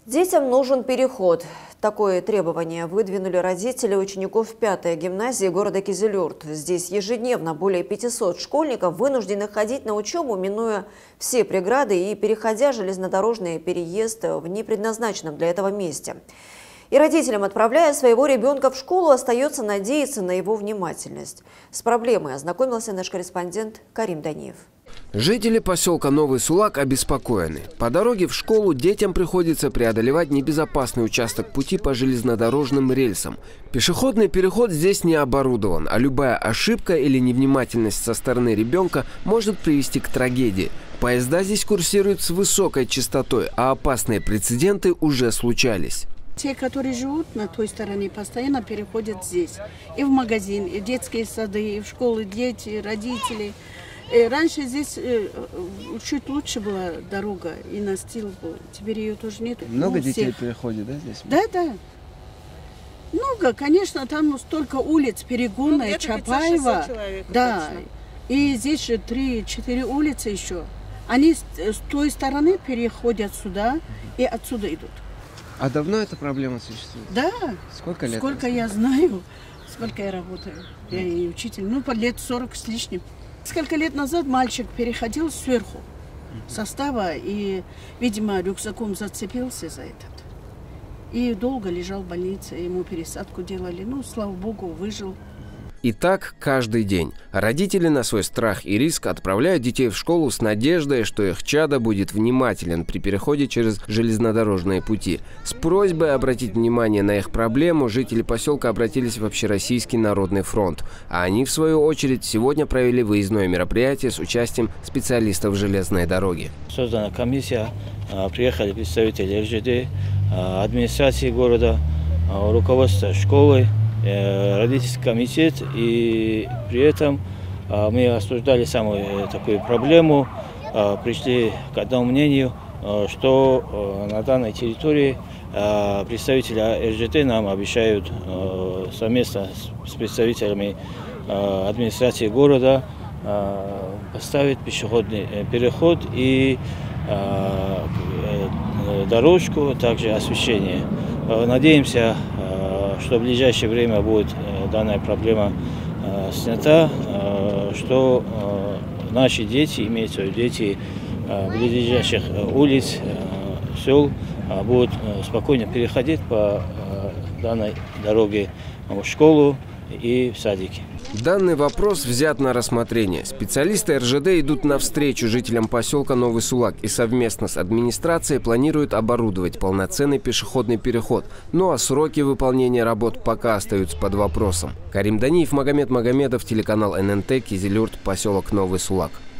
Детям нужен переход. Такое требование выдвинули родители учеников 5-й гимназии города Кизилюрт. Здесь ежедневно более 500 школьников вынуждены ходить на учебу, минуя все преграды и переходя железнодорожный переезд в непредназначенном для этого месте. И родителям, отправляя своего ребенка в школу, остается надеяться на его внимательность. С проблемой ознакомился наш корреспондент Карим Даниев. Жители поселка Новый Сулак обеспокоены. По дороге в школу детям приходится преодолевать небезопасный участок пути по железнодорожным рельсам. Пешеходный переход здесь не оборудован, а любая ошибка или невнимательность со стороны ребенка может привести к трагедии. Поезда здесь курсируют с высокой частотой, а опасные прецеденты уже случались. Те, которые живут на той стороне, постоянно переходят здесь. И в магазин, и в детские сады, и в школы дети, и родители. И раньше здесь чуть лучше была дорога, и настил был. Теперь ее тоже нет. Много детей переходит, да, здесь? Да, да. Много, конечно, там столько улиц, Перегонная, Чапаева. Да. Точно. И здесь же 3-4 улицы еще. Они с той стороны переходят сюда и отсюда идут. А давно эта проблема существует? Да. Сколько лет? Сколько я знаю, сколько я работаю. Я и учитель. Ну, по лет 40 с лишним. Несколько лет назад мальчик переходил сверху состава и, видимо, рюкзаком зацепился за этот. И долго лежал в больнице, ему пересадку делали. Ну, слава богу, выжил. И так каждый день. Родители на свой страх и риск отправляют детей в школу с надеждой, что их чадо будет внимателен при переходе через железнодорожные пути. С просьбой обратить внимание на их проблему жители поселка обратились в Общероссийский народный фронт. А они, в свою очередь, сегодня провели выездное мероприятие с участием специалистов железной дороги. Создана комиссия, приехали представители РЖД, администрации города, руководство школы, родительский комитет, и при этом мы обсуждали самую такую проблему, пришли к одному мнению, что на данной территории представители РЖД нам обещают совместно с представителями администрации города поставить пешеходный переход и дорожку, также освещение. Надеемся, что в ближайшее время будет данная проблема снята, что наши дети, имеются в виду дети близлежащих улиц, сел, будут спокойно переходить по данной дороге в школу и в садики. Данный вопрос взят на рассмотрение. Специалисты РЖД идут навстречу жителям поселка Новый Сулак и совместно с администрацией планируют оборудовать полноценный пешеходный переход. Ну а сроки выполнения работ пока остаются под вопросом. Карим Даниев, Магомед Магомедов, телеканал ННТ, Кизилюрт, поселок Новый Сулак.